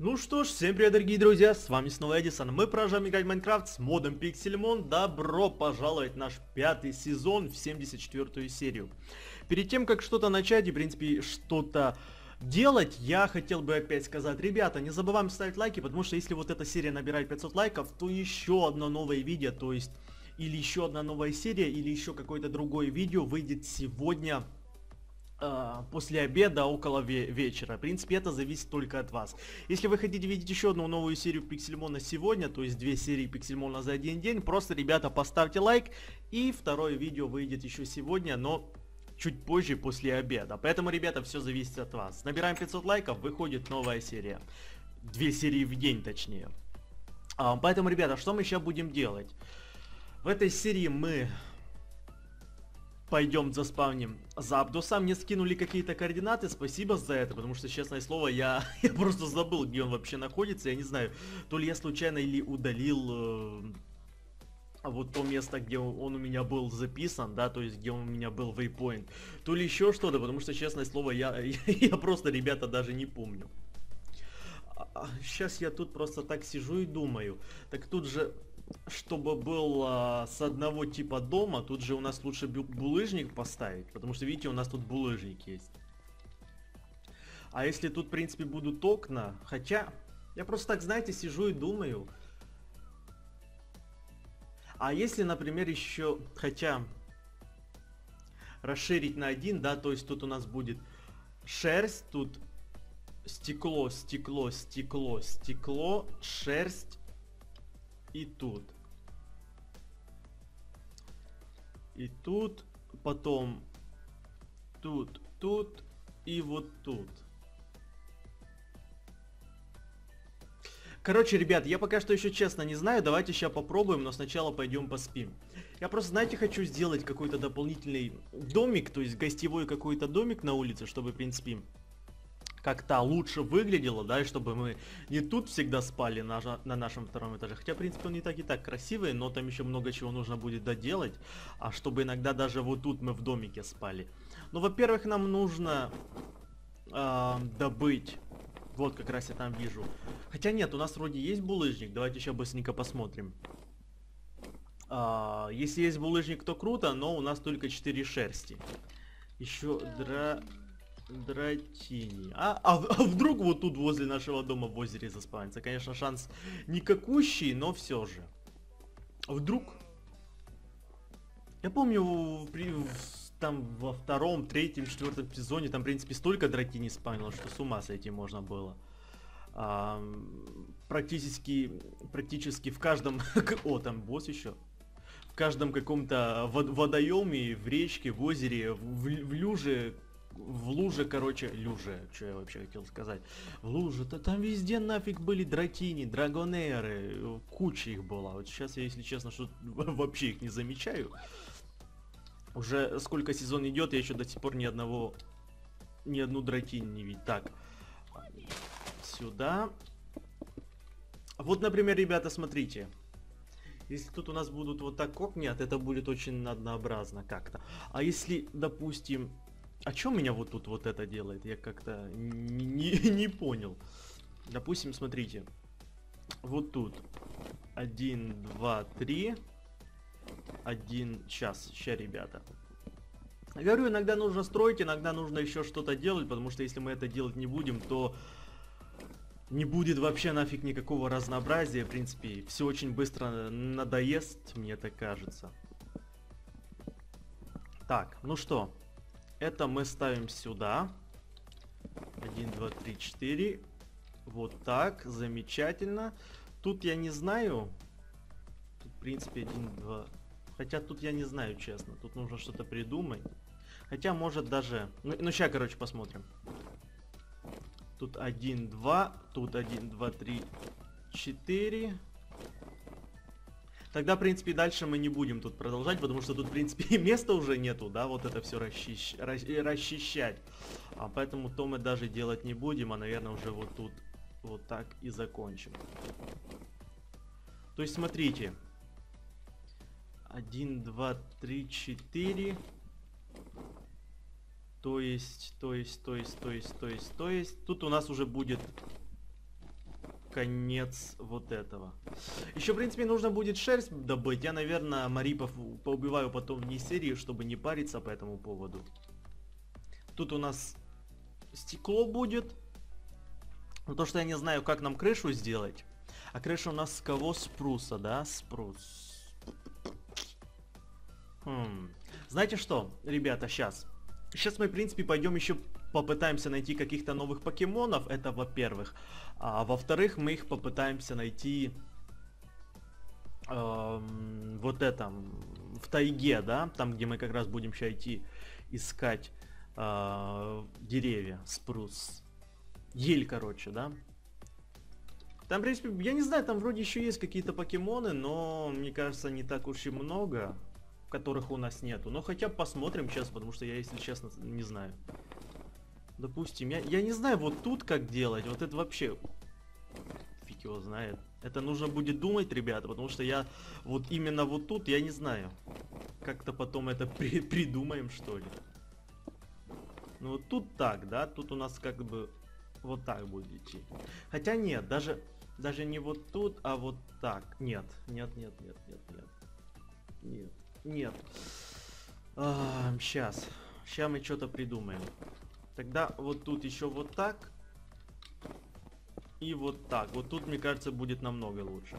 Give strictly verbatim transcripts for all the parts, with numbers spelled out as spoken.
Ну что ж, всем привет, дорогие друзья, с вами снова Эдисон. Мы продолжаем играть в Майнкрафт с модом Pixelmon. Добро пожаловать в наш пятый сезон, в семьдесят четвёртую серию. Перед тем, как что-то начать и, в принципе, что-то делать, я хотел бы опять сказать, ребята, не забываем ставить лайки, потому что если вот эта серия набирает пятьсот лайков, то еще одно новое видео, то есть, или еще одна новая серия, или еще какое-то другое видео выйдет сегодня. После обеда, около ве вечера. В принципе, это зависит только от вас. Если вы хотите видеть еще одну новую серию Pixelmon сегодня, то есть две серии Pixelmon за один день, просто, ребята, поставьте лайк, и второе видео выйдет еще сегодня, но чуть позже, после обеда. Поэтому, ребята, все зависит от вас. Набираем пятьсот лайков, выходит новая серия. Две серии в день, точнее. А, поэтому, ребята, что мы сейчас будем делать? В этой серии мы... Пойдем заспавним Запдуса. Мне скинули какие-то координаты, спасибо за это, потому что, честное слово, я, я просто забыл, где он вообще находится. Я не знаю, то ли я случайно или удалил э, вот то место, где он, он у меня был записан, да, то есть где он у меня был waypoint, то ли еще что-то, потому что, честное слово, я, я, я просто, ребята, даже не помню. Сейчас я тут просто так сижу и думаю, так тут же... Чтобы был а, с одного типа дома, тут же у нас лучше булыжник поставить, потому что, видите, у нас тут булыжник есть. А если тут, в принципе, будут окна, хотя, я просто так, знаете, сижу и думаю. А если, например, еще, хотя, расширить на один, да, то есть тут у нас будет шерсть, тут стекло, стекло, стекло, стекло, шерсть. И тут. И тут. Потом. Тут. Тут. И вот тут. Короче, ребят, я пока что еще честно не знаю. Давайте сейчас попробуем, но сначала пойдем поспим. Я просто, знаете, хочу сделать какой-то дополнительный домик. То есть гостевой какой-то домик на улице, чтобы, в принципе... как-то лучше выглядело, да, и чтобы мы не тут всегда спали на, на нашем втором этаже. Хотя, в принципе, он не так и так красивый, но там еще много чего нужно будет доделать. А чтобы иногда даже вот тут мы в домике спали. Ну, во-первых, нам нужно э, добыть... Вот как раз я там вижу. Хотя нет, у нас вроде есть булыжник. Давайте сейчас быстренько посмотрим. Э, если есть булыжник, то круто, но у нас только четыре шерсти. Еще дра... Дратини. А, а, а вдруг вот тут возле нашего дома в озере заспавнится? Конечно, шанс никакущий, но все же. Вдруг? Я помню, при, в, там во втором, третьем, четвертом сезоне там, в принципе, столько дратини спавнилось, что с ума сойти можно было. А, практически, практически в каждом... О, там босс еще. В каждом каком-то водоеме, в речке, в озере, в, в люже... В луже, короче, люже, что я вообще хотел сказать. В луже-то там везде нафиг были дратини, драгонеры, куча их была. Вот сейчас я, если честно, что вообще их не замечаю. Уже сколько сезон идет, я еще до сих пор ни одного, ни одну дратини не видел. Так, сюда. Вот, например, ребята, смотрите. Если тут у нас будут вот так нет, это будет очень однообразно как-то. А если, допустим... А чё меня вот тут вот это делает? Я как-то не, не, не понял. Допустим, смотрите. Вот тут. Один, два, три. Один час. Ща, ребята. Я говорю, иногда нужно строить, иногда нужно еще что-то делать, потому что если мы это делать не будем, то не будет вообще нафиг никакого разнообразия. В принципе, все очень быстро надоест, мне так кажется. Так, ну что? Это мы ставим сюда. один, два, три, четыре. Вот так. Замечательно. Тут я не знаю. Тут, в принципе, один, два. Хотя тут я не знаю, честно. Тут нужно что-то придумать. Хотя, может, даже... Ну, ну сейчас, короче, посмотрим. Тут один, два. Тут один, два, три, четыре. Тогда, в принципе, дальше мы не будем тут продолжать, потому что тут, в принципе, места уже нету, да, вот это все расчищ... расчищать. А поэтому то мы даже делать не будем, а, наверное, уже вот тут вот так и закончим. То есть, смотрите. один, два, три, четыре. То есть, то есть, то есть, то есть, то есть, то есть. Тут у нас уже будет конец вот этого. Еще, в принципе, нужно будет шерсть добыть. Я, наверное, марипов поубиваю потом вне серии, чтобы не париться по этому поводу. Тут у нас стекло будет. Но то, что я не знаю, как нам крышу сделать. А крыша у нас с кого? Спруса, да? Спрус. Хм. Знаете что, ребята, сейчас. Сейчас мы, в принципе, пойдем еще попытаемся найти каких-то новых покемонов. Это во-первых. А во-вторых, мы их попытаемся найти эм, вот это, в тайге, да? Там, где мы как раз будем сейчас идти искать э, деревья, спрус. Ель, короче, да? Там, в принципе, я не знаю, там вроде еще есть какие-то покемоны, но, мне кажется, не так уж и много, которых у нас нету. Но хотя бы посмотрим сейчас, потому что я, если честно, не знаю. Допустим, я, я не знаю вот тут как делать, вот это вообще... Фиг его знает. Это нужно будет думать, ребята, потому что я вот именно вот тут, я не знаю. Как-то потом это при, придумаем, что ли. Ну вот тут так, да, тут у нас как бы вот так будет идти. Хотя нет, даже... Даже не вот тут, а вот так. Нет, нет, нет, нет, нет, нет. Нет, нет. А, сейчас. Сейчас мы что-то придумаем. Тогда вот тут еще вот так. И вот так. Вот тут, мне кажется, будет намного лучше.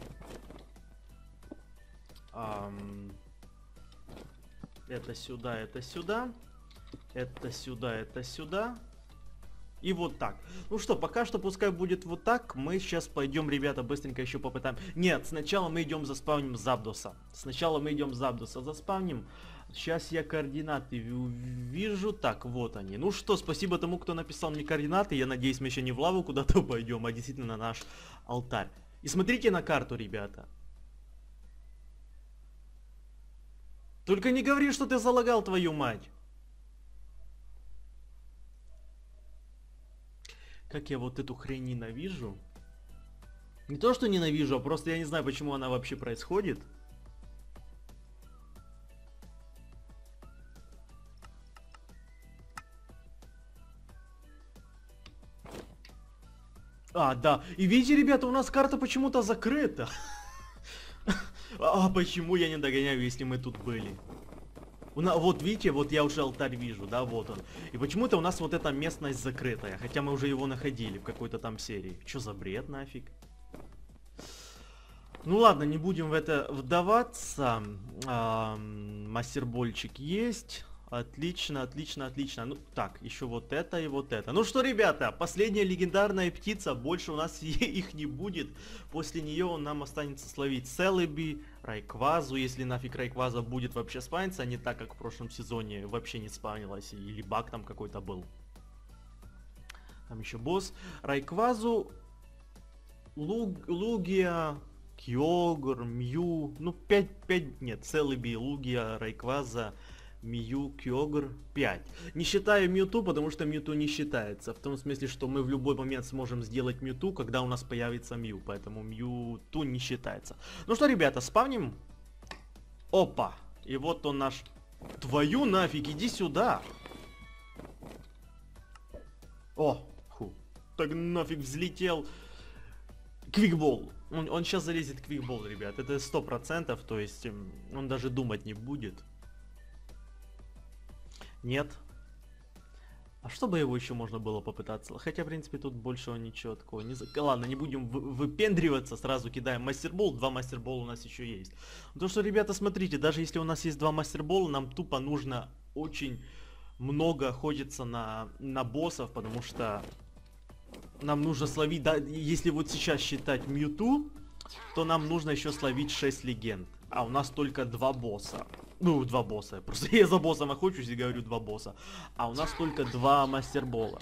Ам... Это сюда, это сюда. Это сюда, это сюда. И вот так. Ну что, пока что пускай будет вот так. Мы сейчас пойдем, ребята, быстренько еще попытаем. Нет, сначала мы идем заспавним Запдоса. Сначала мы идем Запдоса заспавним. Сейчас я координаты вижу. Так, вот они. Ну что, спасибо тому, кто написал мне координаты. Я надеюсь, мы еще не в лаву куда-то пойдем, а действительно на наш алтарь. И смотрите на карту, ребята. Только не говори, что ты залагал, твою мать. Как я вот эту хрень ненавижу. Не то, что ненавижу, а просто я не знаю, почему она вообще происходит. А, да. И видите, ребята, у нас карта почему-то закрыта. А почему я не догоняю, если мы тут были? Вот видите, вот я уже алтарь вижу, да, вот он. И почему-то у нас вот эта местность закрытая, хотя мы уже его находили в какой-то там серии. Чё за бред нафиг? Ну ладно, не будем в это вдаваться. А, мастербольчик есть. Отлично, отлично, отлично. Ну так, еще вот это и вот это. Ну что, ребята, последняя легендарная птица. Больше у нас их не будет. После нее нам останется словить Селеби, Райквазу. Если нафиг Райкваза будет вообще спавниться, а не так, как в прошлом сезоне вообще не спавнилась. Или баг там какой-то был. Там еще босс. Райквазу, Луг, Лугия, Кьогр, Мью. Ну пять, пять, нет, Селеби, Лугия, Райкваза, Мью, Кьогр, пять. Не считаю Мьюту, потому что Мьюту не считается. В том смысле, что мы в любой момент сможем сделать Мьюту, когда у нас появится Мью. Поэтому Мьюту не считается. Ну что, ребята, спавним. Опа. И вот он наш... Твою нафиг, иди сюда. О, фу. Так нафиг взлетел. Квикбол. Он, он сейчас залезет в квикбол, ребят. Это сто процентов. То есть он даже думать не будет. Нет. А что бы его еще можно было попытаться? Хотя, в принципе, тут больше ничего такого не... Ладно, не будем выпендриваться, сразу кидаем мастербол. Два мастербола у нас еще есть. То, что, ребята, смотрите, даже если у нас есть два мастербола, нам тупо нужно очень много охотиться на, на боссов, потому что нам нужно словить... Да, если вот сейчас считать Мьюту, то нам нужно еще словить шесть легенд. А у нас только два босса. Ну, два босса. Просто я за боссом охочусь и говорю два босса. А у нас только два мастербола.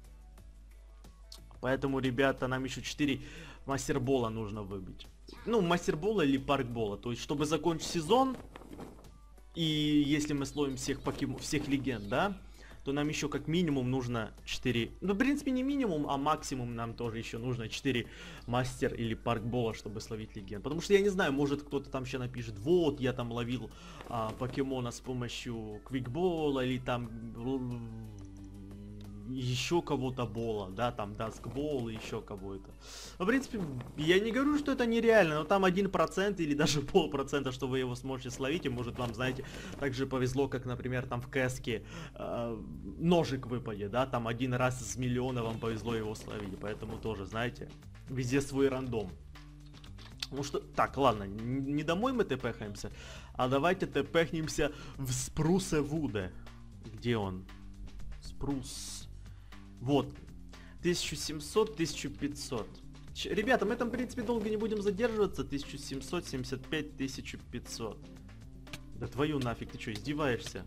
Поэтому, ребята, нам еще четыре мастербола нужно выбить. Ну, мастербола или паркбола. То есть, чтобы закончить сезон, и если мы словим всех покемон, всех легенд, да, то нам еще как минимум нужно четыре... Ну, в принципе, не минимум, а максимум нам тоже еще нужно четыре мастер или паркбола, чтобы словить легенд. Потому что я не знаю, может кто-то там еще напишет, вот, я там ловил а, покемона с помощью квикбола, или там... еще кого-то бола, да, там даскбол и еще кого-то. В принципе, я не говорю, что это нереально, но там один процент или даже полпроцента, что вы его сможете словить, и может вам, знаете, так же повезло, как, например, там в кэске э, ножик выпадет, да, там один раз из миллиона вам повезло его словить, поэтому тоже, знаете, везде свой рандом. Ну что, так, ладно, не домой мы тпхаемся, а давайте тпхнемся в Спрусевуде. Где он? Спрус. Вот. тысяча семьсот, тысяча пятьсот. Ч ребята, мы там, в принципе, долго не будем задерживаться. тысяча семьсот семьдесят пять, тысяча пятьсот. Да твою нафиг, ты что, издеваешься?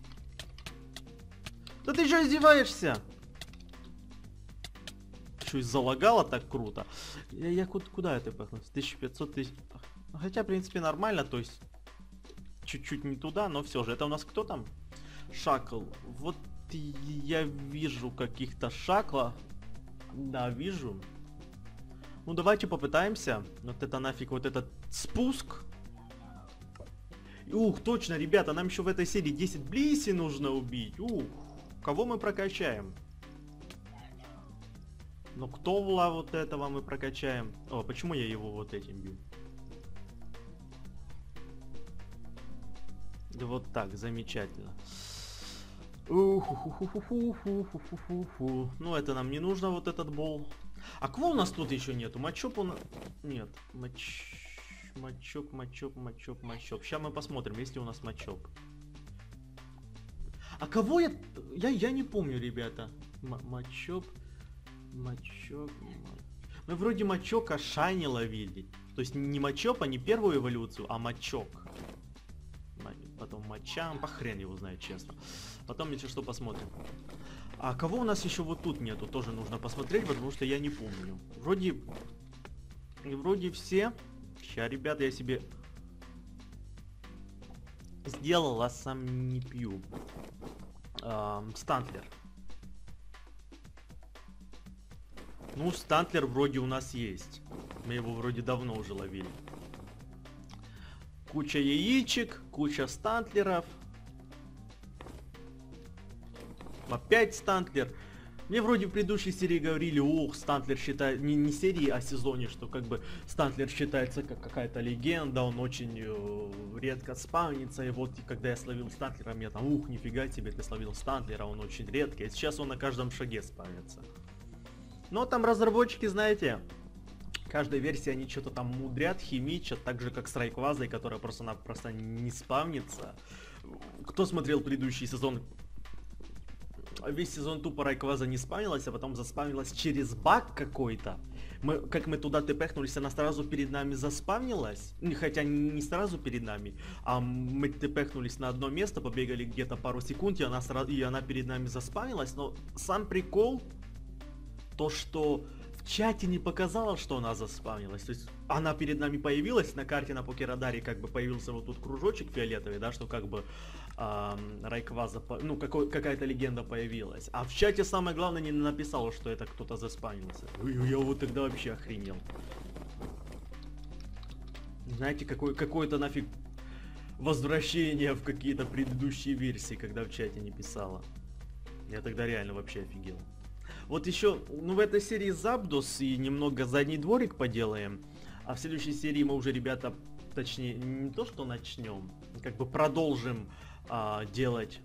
Да ты что, издеваешься? Что, залагало так круто? Я, я куда, куда это пахнулся? тысяча пятьсот, тысяч... Хотя, в принципе, нормально, то есть... Чуть-чуть не туда, но все же. Это у нас кто там? Шакл. Вот я вижу каких-то шакла. Да, вижу. Ну, давайте попытаемся. Вот это нафиг, вот этот спуск. Ух, точно, ребята, нам еще в этой серии десять блиси нужно убить. Ух, кого мы прокачаем? Ну, кто вла вот этого мы прокачаем? О, почему я его вот этим бью? Да вот так, замечательно. Уху-ху-ху-ху-ху-ху-ху-ху-ху. Ну, это нам не нужно, вот этот бол. А кого у нас тут еще нету? Мачоп у нас... Нет. Мач... Мачоп, мачоп, мачоп, мачоп. Сейчас мы посмотрим, есть ли у нас мачоп. А кого я... Я, я не помню, ребята. М мачоп... Мачоп... Мы вроде мачока Шайни ловили. То есть не мачоп, а не первую эволюцию, а мачок. Потом мачам, по хрен его знает, честно. Потом, если что, посмотрим. А кого у нас еще вот тут нету, тоже нужно посмотреть, потому что я не помню. Вроде... Вроде все. Сейчас, ребята, я себе... Сделал, а сам не пью. Эм, Стантлер. Ну, Стантлер вроде у нас есть. Мы его вроде давно уже ловили. Куча яичек, куча стантлеров. Опять стантлер. Мне вроде в предыдущей серии говорили, ох, стантлер считает, не, не серии, а сезоне, что как бы стантлер считается как какая-то легенда, он очень э, редко спавнится, и вот и когда я словил стантлера, мне там, ух, нифига себе, ты словил стантлера, он очень редкий, и сейчас он на каждом шаге спавнится. Но там разработчики, знаете, каждой версии они что-то там мудрят, химичат, так же как с Райквазой, которая просто-напросто не спавнится. Кто смотрел предыдущий сезон? Весь сезон тупо Райкваза не спавнилась, а потом заспавнилась через баг какой-то. Мы, как мы туда тпхнулись, она сразу перед нами заспавнилась. Хотя не сразу перед нами, а мы тпхнулись на одно место, побегали где-то пару секунд, и она, сразу, и она перед нами заспавнилась. Но сам прикол, то что... В чате не показала, что она заспавнилась. То есть она перед нами появилась, на карте на покерадаре как бы появился вот тут кружочек фиолетовый, да, что как бы эм, Райкваза, ну какая-то легенда появилась. А в чате самое главное не написало, что это кто-то заспавнился. Ой, я вот тогда вообще охренел. Знаете, какой, какое-то нафиг возвращение в какие-то предыдущие версии, когда в чате не писала. Я тогда реально вообще офигел. Вот еще, ну в этой серии Запдос и немного задний дворик поделаем. А в следующей серии мы уже, ребята, точнее, не то что начнем, как бы продолжим а, делать,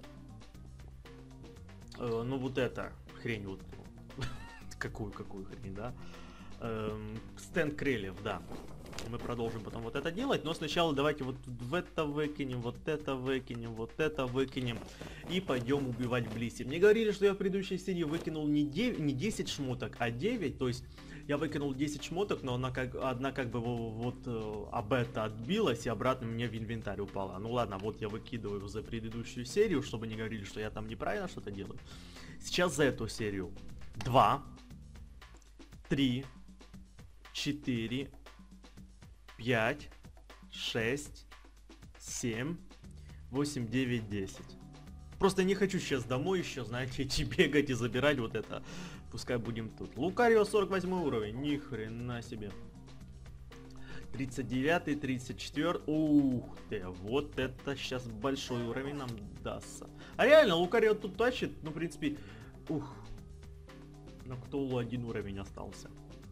э, ну вот это, хрень вот, какую-какую хрень, да, эм, стенд крыльев, да. Мы продолжим потом вот это делать, но сначала давайте вот в это выкинем, вот это выкинем, вот это выкинем и пойдем убивать Блиси. Мне говорили, что я в предыдущей серии выкинул не, девять, не десять шмоток, а девять, то есть я выкинул десять шмоток, но она как, одна как бы вот э, об это отбилась и обратно мне в инвентарь упала. Ну ладно, вот я выкидываю за предыдущую серию, чтобы не говорили, что я там неправильно что-то делаю. Сейчас за эту серию два, три, четыре, пять, шесть, семь, восемь, девять, десять. Просто не хочу сейчас домой еще, знаете, идти бегать и забирать вот это. Пускай будем тут. Лукарио сорок восьмой уровень, ни хрена себе. тридцать девятый, тридцать четвёртый. Ух ты, вот это сейчас большой уровень нам дастся. А реально, Лукарио тут тащит, ну в принципе, ух. Но Ктулу один уровень остался.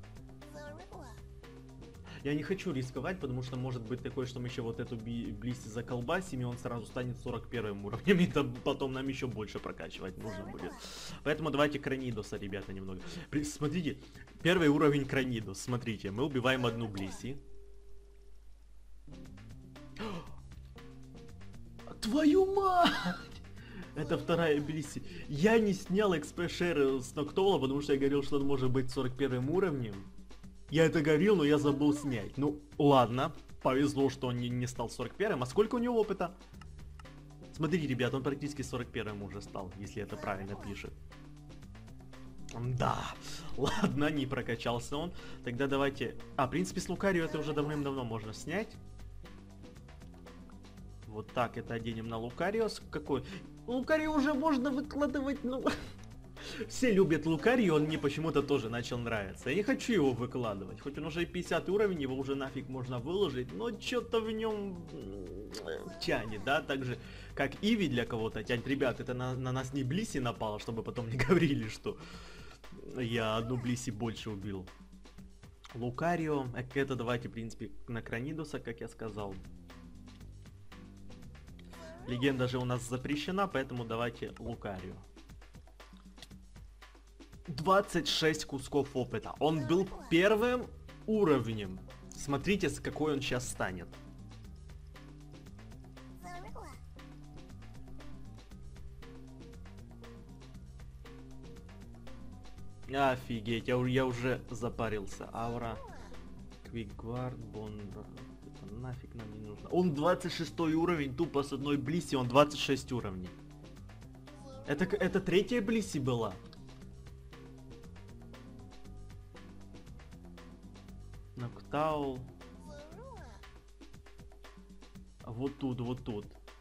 Я не хочу рисковать, потому что может быть такое, что мы еще вот эту Блисси заколбасим, и он сразу станет сорок первым уровнем, и там потом нам еще больше прокачивать нужно будет. Поэтому давайте Кранидоса, ребята, немного. При, смотрите, первый уровень Кранидос. Смотрите, мы убиваем одну Блисси. Твою мать! Это вторая Блисси. Я не снял экспешер с Ноктола, потому что я говорил, что он может быть сорок первым уровнем. Я это говорил, но я забыл снять. Ну, ладно. Повезло, что он не, не стал сорок первым. А сколько у него опыта? Смотрите, ребят, он практически сорок первым уже стал, если это правильно пишет. Да. Ладно, не прокачался он. Тогда давайте... А, в принципе, с Лукарио это уже давным-давно можно снять. Вот так это оденем на Лукарио. Какой? Лукарио уже можно выкладывать, ну... Все любят Лукарио, он мне почему-то тоже начал нравиться. Я не хочу его выкладывать. Хоть он уже пятьдесят уровень, его уже нафиг можно выложить, но что-то в нем тянет, да? Так же, как Иви для кого-то тянет. Ребят, это на, на нас не Блисси напало, чтобы потом не говорили, что я одну Блисси больше убил. Лукарио, это давайте, в принципе, на Кранидоса, как я сказал. Легенда же у нас запрещена, поэтому давайте Лукарио. двадцать шесть кусков опыта. Он был первым уровнем. Смотрите, с какой он сейчас станет. Офигеть, я, я уже запарился. Аура, Квикгвард, Бондар. Это нафиг нам не нужно. Он двадцать шестой уровень, тупо с одной Блисси, он двадцать шесть уровней. Это, это третья Блисси была. Ноктаул. Вот тут, вот тут.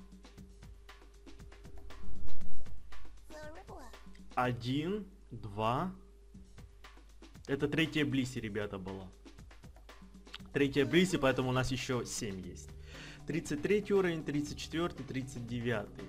Один, два. Это третья Блисси, ребята, была. Третья Блисси, поэтому у нас еще семь есть. тридцать третий уровень, тридцать четвёртый, тридцать девятый.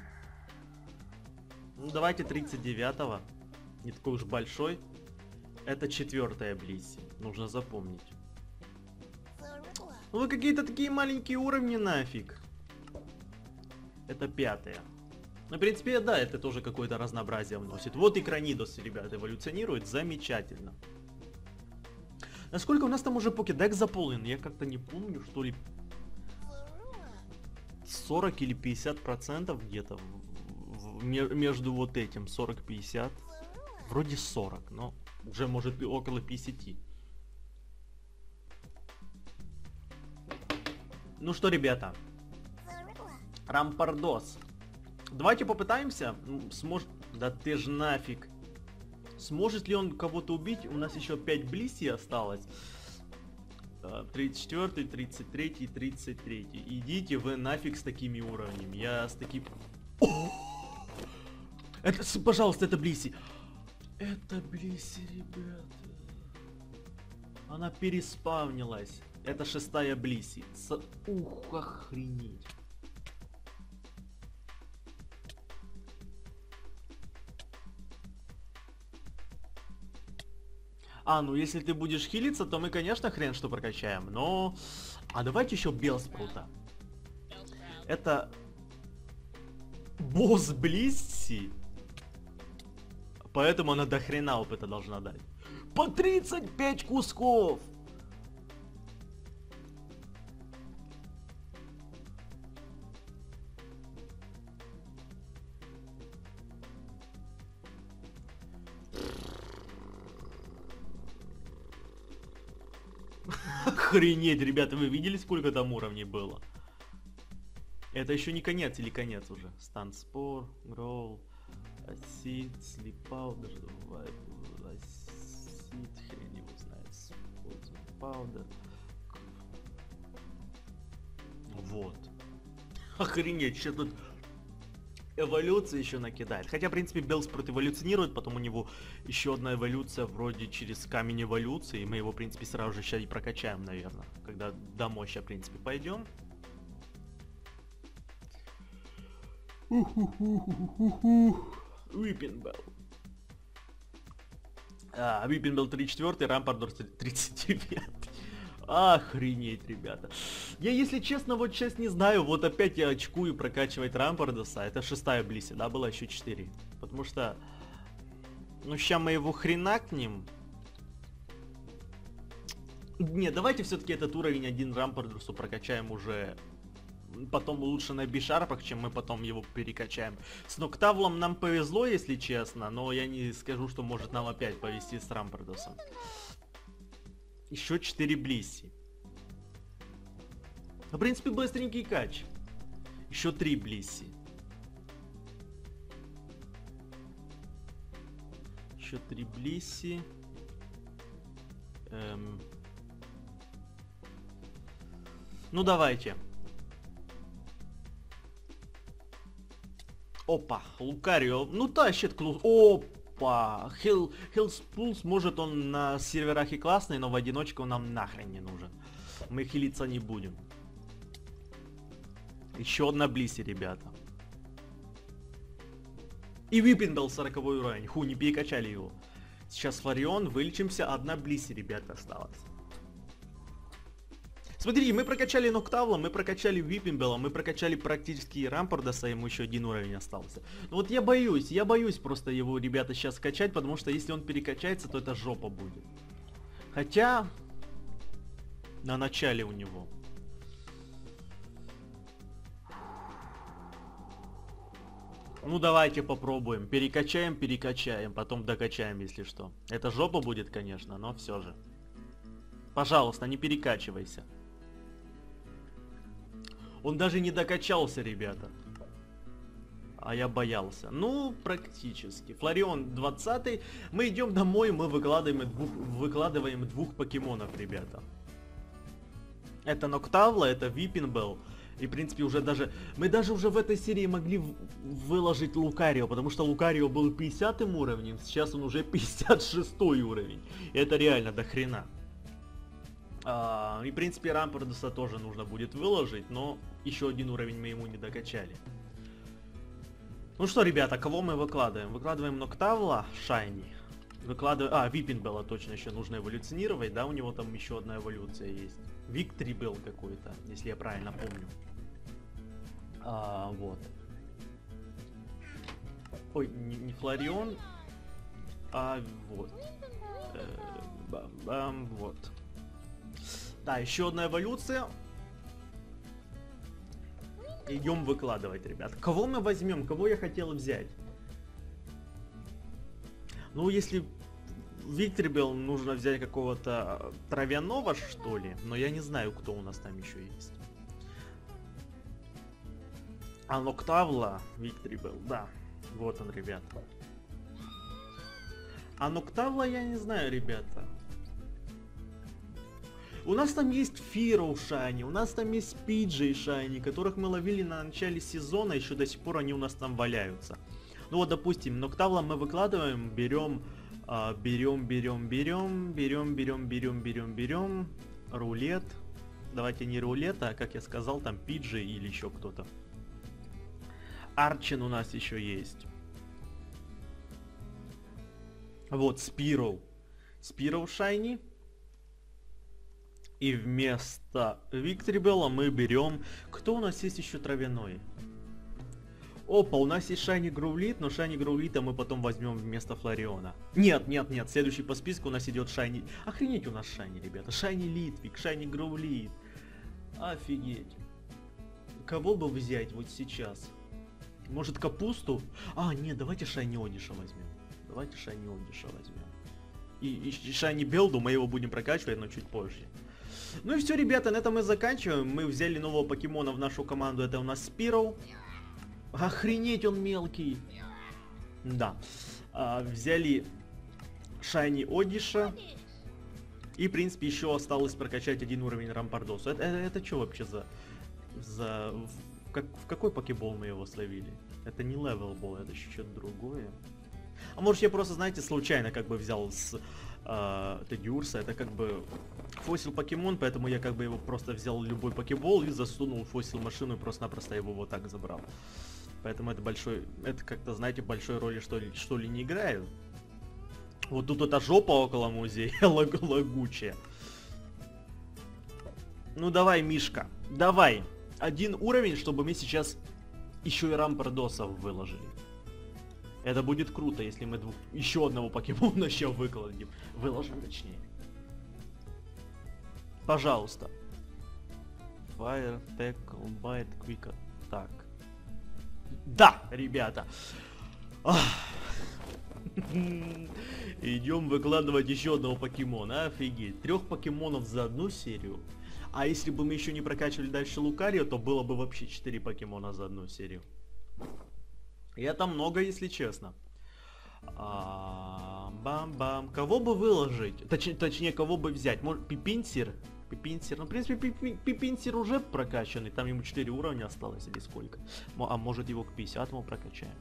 Ну, давайте тридцать девятого. Не такой уж большой. Это четвертая Блисси. Нужно запомнить. Ну вы какие-то такие маленькие уровни нафиг. Это пятая. Ну, в принципе, да, это тоже какое-то разнообразие вносит. Вот и Кранидос, ребят, эволюционирует. Замечательно. Насколько у нас там уже покедек заполнен? Я как-то не помню, что ли. сорок или пятьдесят процентов где-то между вот этим. сорок-пятьдесят. Вроде сорок, но уже может около пятидесяти. Ну что, ребята. Рампардос. Давайте попытаемся. Сможет... Да ты ж нафиг. Сможет ли он кого-то убить? У нас еще пять Блисси осталось. тридцать четвёртый, тридцать третий, тридцать третий. Идите вы нафиг с такими уровнями. Я с таким... Это, пожалуйста, это Блисси. Это Блисси, ребята. Она переспавнилась. Это шестая Блисси. С... Ух, охренеть. А, ну если ты будешь хилиться, то мы, конечно, хрен что прокачаем. Но... А давайте еще Белспрута. Это... Босс Блисси. Поэтому она до хрена опыта должна дать. По тридцать пять кусков! Охренеть, ребята, вы видели, сколько там уровней было? Это еще не конец или конец уже? Станспор, Гроул, Асид, Слипаудер, Асид, хрен его знает, Паудер. Вот. Охренеть, сейчас тут эволюция еще накидает. Хотя, в принципе, Белспрут эволюционирует, потом у него еще одна эволюция вроде через камень эволюции. И мы его, в принципе, сразу же сейчас и прокачаем, наверное. Когда домой сейчас, в принципе, пойдем. Уиппинбелл. А, Виппинбелл тридцать четыре, Рампардор тридцать девять. Охренеть, ребята. Я, если честно, вот сейчас не знаю, вот опять я очкую прокачивать Рампардоса. Это шестая Блисси, да, было еще четыре. Потому что, ну, сейчас мы его хренакнем. Не, давайте все-таки этот уровень один Рампардосу прокачаем уже потом лучше на бишарпах, чем мы потом его перекачаем. С Ноктавлом нам повезло, если честно, но я не скажу, что может нам опять повезти с Рампардосом. Еще четыре Блисси. В принципе, быстренький кач. Еще три Блисси. Еще три Блисси. Эм... Ну давайте. Опа, Лукарио. Ну тащит клуб. Опа. Хилл, Хиллспулс, может он на серверах и классный, но в одиночку нам нахрен не нужен. Мы хилиться не будем. Еще одна Блисси, ребята. И Виппинбелл сороковой уровень. Ху, не перекачали его. Сейчас Фларион, вылечимся. Одна Блисси, ребята, осталась. Смотрите, мы прокачали Ноктавла, мы прокачали Виппинбелла, мы прокачали практически Рампардоса, ему еще один уровень остался. Но вот я боюсь, я боюсь просто его, ребята, сейчас качать, потому что если он перекачается, то это жопа будет. Хотя, на начале у него. Ну давайте попробуем, перекачаем, перекачаем, потом докачаем, если что. Это жопа будет, конечно, но все же. Пожалуйста, не перекачивайся. Он даже не докачался, ребята. А я боялся. Ну, практически. Фларион двадцатый. Мы идем домой, мы выкладываем двух, выкладываем двух покемонов, ребята. Это Ноктавла, это Виппинбелл. И, в принципе, уже даже... Мы даже уже в этой серии могли выложить Лукарио, потому что Лукарио был пятидесятым уровнем, сейчас он уже пятьдесят шестой уровень. И это реально до хрена. А, и, в принципе, Рампардоса тоже нужно будет выложить, но еще один уровень мы ему не докачали. Ну что, ребята, кого мы выкладываем? Выкладываем Ноктавла, Шайни. Выкладываем... А, Виппинбелла точно еще нужно эволюционировать, да, у него там еще одна эволюция есть. Виктрибелл какой-то, если я правильно помню. А, вот. Ой, не, не Фларион, а вот. Э, бам, бам, вот. Да, еще одна эволюция. Идем выкладывать, ребят. Кого мы возьмем? Кого я хотел взять? Ну, если Виктрибелл нужно взять какого-то травяного, что ли. Но я не знаю, кто у нас там еще есть. А Ноктавла, Виктрибелл, да. Вот он, ребята. А Ноктавла я не знаю, ребята. У нас там есть Фироу Шайни, у нас там есть Пиджей Шайни, которых мы ловили на начале сезона, еще до сих пор они у нас там валяются. Ну вот, допустим, Ноктавла мы выкладываем, берем, а, берем, берем, берем, берем, берем, берем, берем, берем, рулет. Давайте не рулет, а, как я сказал, там Пиджей или еще кто-то. Арчин у нас еще есть. Вот, Спироу. Спироу Шайни. И вместо Виктрибелла мы берем... Кто у нас есть еще травяной? Опа, у нас есть Шайни Грувлит, но Шайни Грувлита мы потом возьмем вместо Флариона. Нет, нет, нет, следующий по списку у нас идет Шайни... Охренеть у нас Шайни, ребята. Шайни Литвик, Шайни Грувлит. Офигеть. Кого бы взять вот сейчас? Может, Капусту? А, нет, давайте Шайни Одиша возьмем. Давайте Шайни Одиша возьмем. И, и, и Шайни Белду мы его будем прокачивать, но чуть позже. Ну и все, ребята, на этом мы заканчиваем. Мы взяли нового покемона в нашу команду. Это у нас Спироу. Охренеть, он мелкий. Да. А, взяли Шайни Одиша. И, в принципе, еще осталось прокачать один уровень Рампардосу. Это, это, это что вообще за... за... В, как, в какой покебол мы его словили? Это не левел был, это еще что-то другое. А может, я просто, знаете, случайно как бы взял с... Uh, Тедиурса, это как бы фосил покемон, поэтому я как бы его просто взял любой покебол и засунул в фосил машину и просто-напросто его вот так забрал. Поэтому это большой, это как-то, знаете, большой роли что ли, что ли не играет. Вот тут эта жопа около музея лаг лагучая. Ну давай, Мишка, давай. Один уровень, чтобы мы сейчас еще и рампардосов выложили. Это будет круто, если мы двух... еще одного покемона еще выкладем. Выложим, точнее. Пожалуйста. Fire, Tackle, Bite, Quick. Так. Да, ребята. Идем выкладывать еще одного покемона. Офигеть. Трех покемонов за одну серию. А если бы мы еще не прокачивали дальше Лукарио, то было бы вообще четыре покемона за одну серию. И это много, если честно. Бам-бам. Кого бы выложить? Точ точнее, кого бы взять? Может, Пипинсер? Пипинсер. Ну, в принципе, Пипи Пипинсер уже прокачанный. Там ему четыре уровня осталось или сколько. А может, его к пятидесятому прокачаем.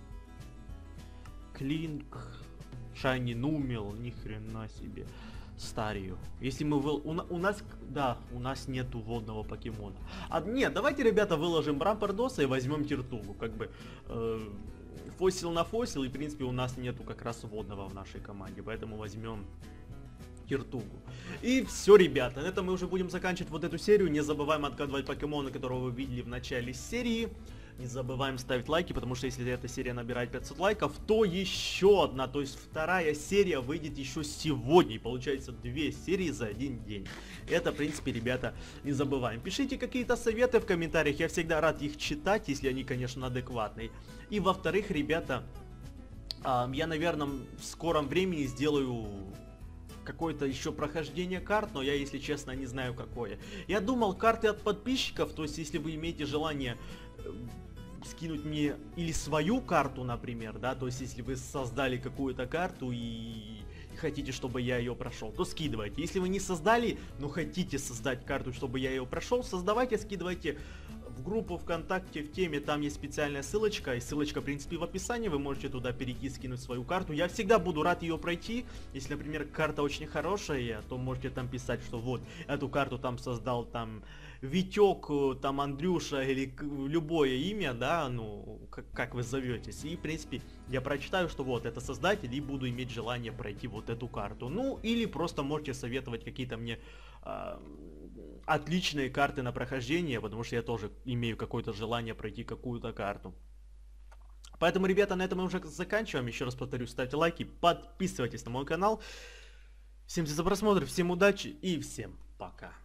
Клинк. Шайни Нумел. Ни хрена себе. Старию. Если мы вы... у, у нас... Да, у нас нету водного покемона. А нет, давайте, ребята, выложим Рампардоса и возьмем Тиртугу. Как бы... Э, фосил на фосил, и, в принципе, у нас нету как раз водного в нашей команде. Поэтому возьмем Тиртугу. И все, ребята. На этом мы уже будем заканчивать вот эту серию. Не забываем отгадывать покемона, которого вы видели в начале серии. Не забываем ставить лайки, потому что если эта серия набирает пятьсот лайков, то еще одна, то есть вторая серия выйдет еще сегодня. И получается две серии за один день. Это, в принципе, ребята, не забываем. Пишите какие-то советы в комментариях, я всегда рад их читать, если они, конечно, адекватные. И во-вторых, ребята, я, наверное, в скором времени сделаю... какое-то еще прохождение карт, но я, если честно, не знаю какое. Я думал, карты от подписчиков, то есть если вы имеете желание скинуть мне или свою карту, например, да, то есть если вы создали какую-то карту и хотите, чтобы я ее прошел, то скидывайте. Если вы не создали, но хотите создать карту, чтобы я ее прошел, создавайте, скидывайте в группу ВКонтакте, в теме, там есть специальная ссылочка, и ссылочка, в принципе, в описании, вы можете туда перейти, скинуть свою карту. Я всегда буду рад ее пройти. Если, например, карта очень хорошая, то можете там писать, что вот, эту карту там создал там Витек, там Андрюша или любое имя, да, ну, как, как вы зоветесь. И, в принципе, я прочитаю, что вот, это создатель, и буду иметь желание пройти вот эту карту. Ну, или просто можете советовать какие-то мне... Э, отличные карты на прохождение, потому что я тоже имею какое-то желание пройти какую-то карту. Поэтому, ребята, на этом мы уже заканчиваем. Еще раз повторюсь, ставьте лайки, подписывайтесь на мой канал. Всем за просмотр, всем удачи и всем пока.